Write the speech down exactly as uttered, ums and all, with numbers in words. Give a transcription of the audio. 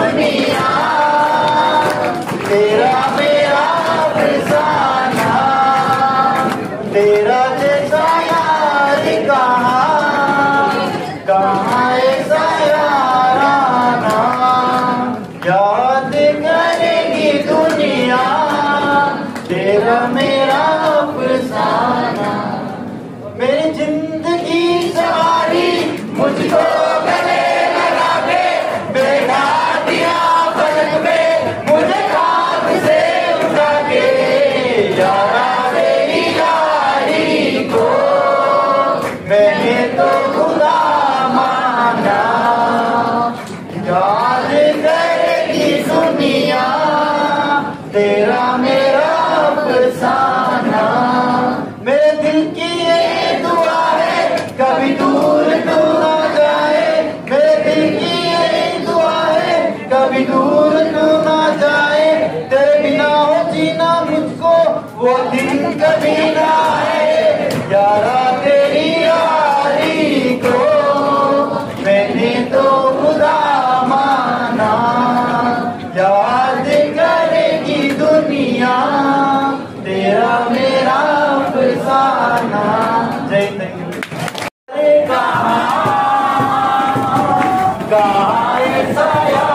दुनिया तेरा मेरा अफसाना, तेरा जैसा यार कहाँ कहाँ ऐसा याराना, याद करेगी दुनिया तेरा मेरा अफसाना। मेरी जिंदगी सवारी मुझको गले लगा के बैठा दिया पलक पे, मुझे खाक से उठा के यारा मेरी यारी को मैंने तो खुदा माना। याद करेगी दुनिया तेरा मेरा अफसाना। मेरे दिल की ये दुआ है कभी दूर तू ना जाए, मेरे दिल की ये दुआ है कभी दूर तू ना जाए। तेरे बिना हो जीना मुझको वो दिन कभी ना आए, यारा तेरी यारी को मैंने तो खुदा माना। याद करेगी दुनिया तेरा मेरा अफसाना। जय तक कहाँ कहाँ ऐसा